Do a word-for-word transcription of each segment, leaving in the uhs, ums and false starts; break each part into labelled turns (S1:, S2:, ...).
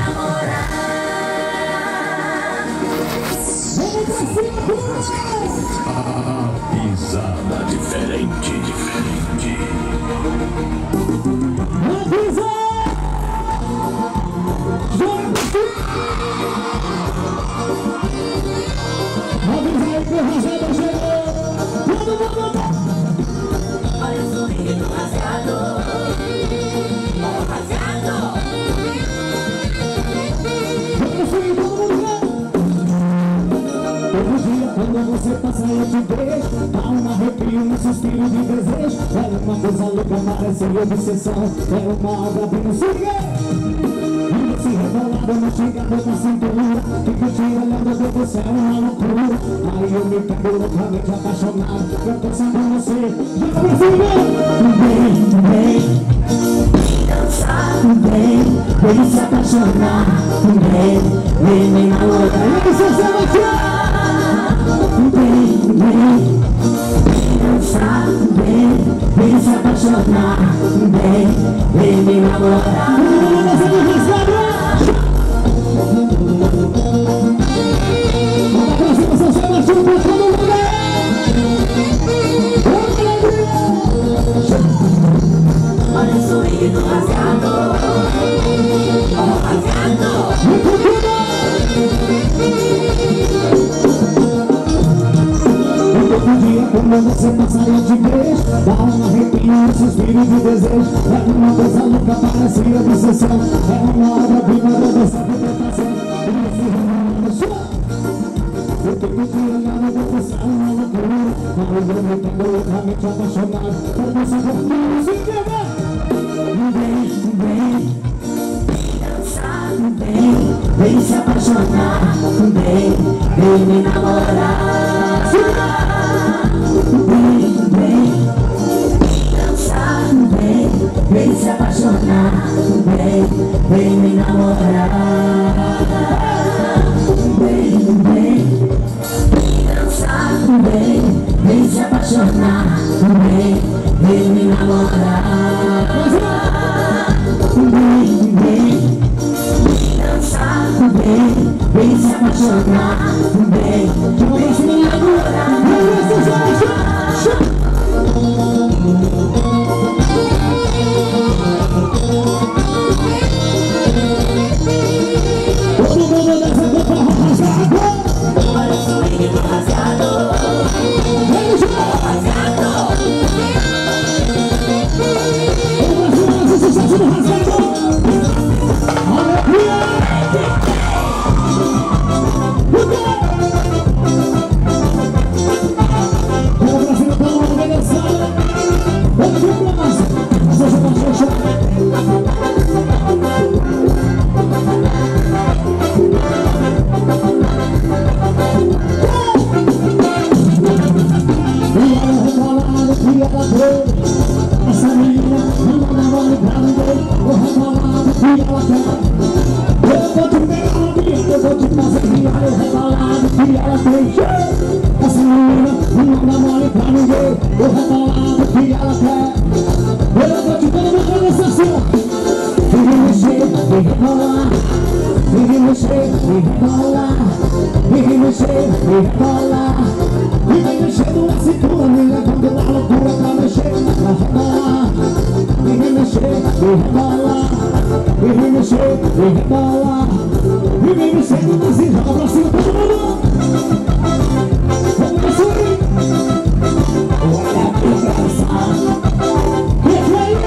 S1: A pisada diferente, diferente.
S2: Avisa! Avisa aí que o rasgado chegou! Todo mundo!
S3: Olha o sorriso rasgado. Oh, rasgado.
S2: Todo dia quando você passa eu te vejo, dá um arrepio, um suspiro de desejo. É uma coisa louca, parece obsessão, é uma obra-prima, siga! E esse rebolado mastigado na cintura, fico te olhando, você é uma loucura. Aí eu me pego loucamente apaixonado, eu tô sendo você. Joga pra cima! Vem, vem,
S3: Dançar.
S2: vem, vem se apaixonar. Vem, vem me namorar. E você se apaixonar. Vem, vem, vem dançar, vem, vem se apaixonar, vem, vem me namorar. Vamos fazer uma rasgada! Na próxima São Sebastião pra todo mundo!
S3: Olha o sorriso rasgado. Oh, rasgado.
S2: Todo dia quando você passa eu te vejo, dá um arrepio, um suspiro de desejo. É uma coisa louca, parece obsessão, é uma obra-prima da nossa interpretação. E você remola, chama! Eu fico te olhando, você é uma loucura. Mas eu me pego loucamente apaixonado por você, como se quebra. Vem, vem,
S3: Dançar.
S2: vem, vem se apaixonar, vem, vem me namorar. Vem, vem,
S3: Dançar.
S2: vem, vem se apaixonar, vem, vem me namorar. Vem, vem,
S3: Dançar.
S2: vem, vem se apaixonar, vem, vem me namorar. Vem, vem,
S3: Dançar.
S2: vem, vem se apaixonar, vem, vem me namorar. Todo mundo dessa copa rasgada.
S3: Olha o sorriso rasgado. Oh, rasgado.
S2: O Brasil faz o sucesso do rasgado. Alegria! O Brasil tá uma organizada. Vamos ver pra nós. Vocês vão fechar. E ela foi, essa menina não namora pra ninguém. O rebolado que ela quer, eu vou te pegar na minha, eu vou te fazer criar. O rebolado que ela tem, essa menina não namora pra ninguém. O rebolado que ela quer, eu vou te pegar na conversação. Vem mexer, vem rebolar, vem mexer, vem rebolar, vem mexer, vem rebolar. E vem mexendo na cintura, me levando na loucura pra mexer, pra rebolar. E vem mexer, vem rebolar, e vem mexer, vem rebolar. E vem mexendo na cintura, joga pra cima todo mundo. Vamos pra subir. Olha que engraçado. E aí?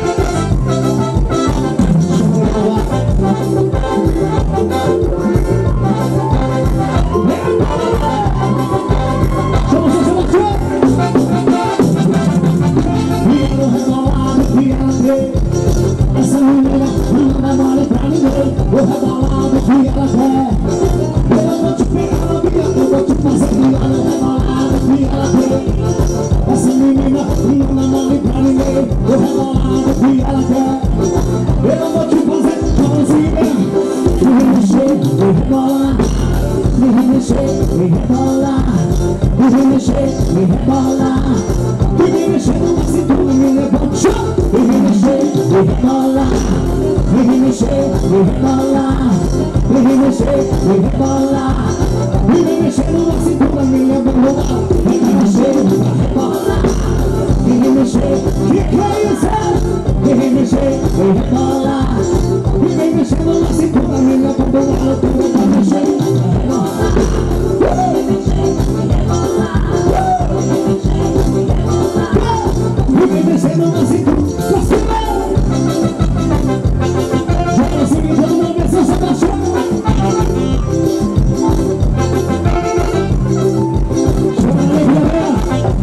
S2: Essa menina não namora pra ninguém. O rebolado que ela quer, eu vou te pegar na minha, eu vou te fazer criar. O rebolado que ela tem, essa menina não namora pra ninguém. O rebolado que ela quer, eu vou te fazer sozinha. Me remexer, me rebolar, me remexer, me rebolar, me remexer, me rebolar. E me mexendo na cintura, me levando chão. E me mexer, me rebolar, vem mexer, vem rebolar, vem mexer, vem rebolar, vem mexer numa cintura minha bunda, vem mexer, vem rebolar, vem mexer, que que é isso? Vem mexer, vem rebolar, vem mexer numa cintura minha bunda, vem mexer, vem rebolar, vem mexer, vem rebolar, vem mexer numa cintura, pra cima. Joga o seguinte, joga uma versão só pra chorar. Joga a alegria, galera.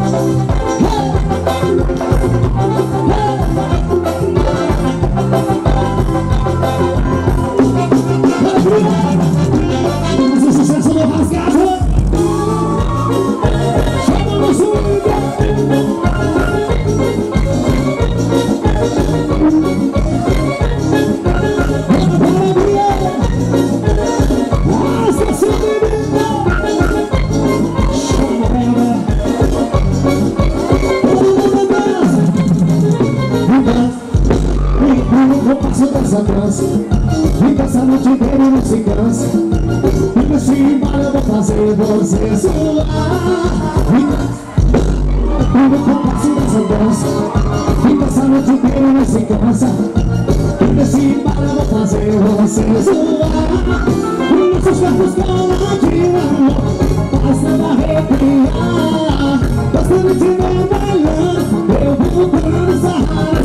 S2: Vamos o sucesso do rasgado. Chama no swing. Eu passo dessa dança, fica essa noite inteira e não se cansa. Fica assim embora, eu vou fazer você suar. Eu passo dessa dança, fica essa noite inteira e não se cansa. Fica assim embora, eu vou fazer você suar. E nossos corpos coladinhos, amor, passando a arrepiar. Gostando de ver bailando, eu vou dançar.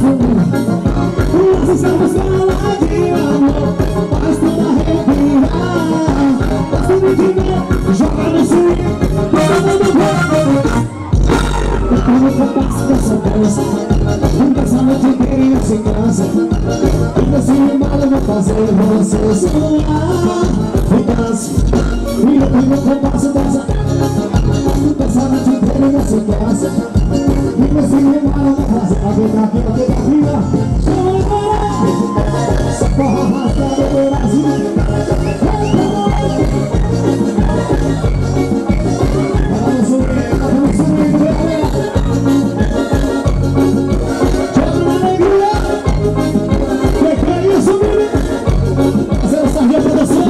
S2: Nós estamos coladinhos, amor, faz tudo arrepiar. Gosto de te ver, joga no swing, todo mundo vê. Eu como que eu passo dessa dança, essa noite inteira e não se cansa. Fica assim embora, eu vou fazer você suar. E dança, e eu como que eu passo dessa, essa noite inteira e não se cansa. Fica assim embora, eu vou fazer a vida aqui, a vida aqui, ó. Essa porra rasgada do Brasil. Vamos subir, vamos subir, galera. Joga na alegria. Que que é isso, menino? Fazendo sargento da sua.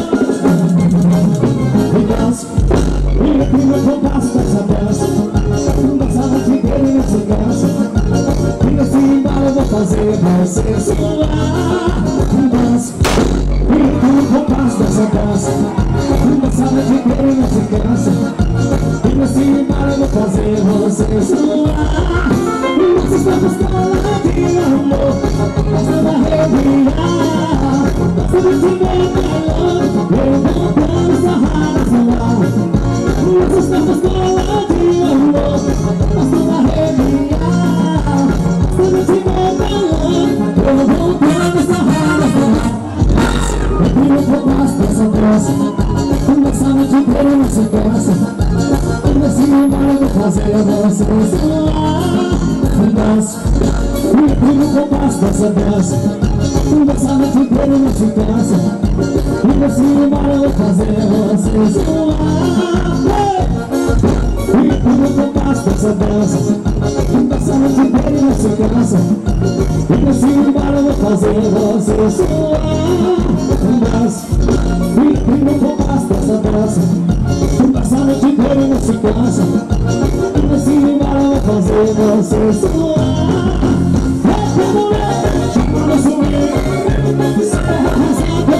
S2: E dança, e o primeiro compasso dessa dança. Dança noite inteira e não se cansa. Fica assim embora, eu vou fazer você suar. Dança, e o compasso dessa dança. Dança noite inteira e não se cansa. Fica assim embora, eu vou fazer você suar. Nossos corpos coladinhos, amor, passando a arrepiar. Gosto de te ver bailando, eu vou dançar suar. Nossos corpos coladinhos, amor, passando a arrepiar. Gosto de te ver bailando, eu vou dançar suar. Eu tenho que eu gosto dessa dança, essa noite inteira não se cansa. Fica assim embora, eu vou fazer você suar. Dança, e o primo que eu gosto dessa dança, essa noite inteira não se cansa. Fica assim embora, eu vou fazer você suar. E o primo que eu gosto dessa dança, essa noite inteira não se cansa. Fica assim embora, eu vou fazer você suar. Dança, e o primo que eu gosto dessa dança, essa noite inteira não se cansa. Fica assim embora, eu vou fazer você suar. Essa mulher, chama no swing, essa porra rasgada.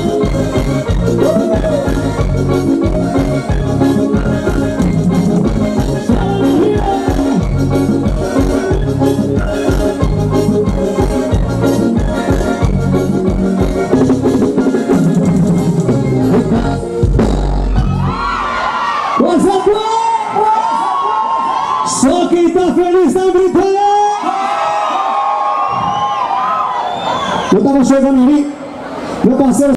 S2: Só quem tá feliz tá gritando. Eu tava chegando ali, meu parceiro.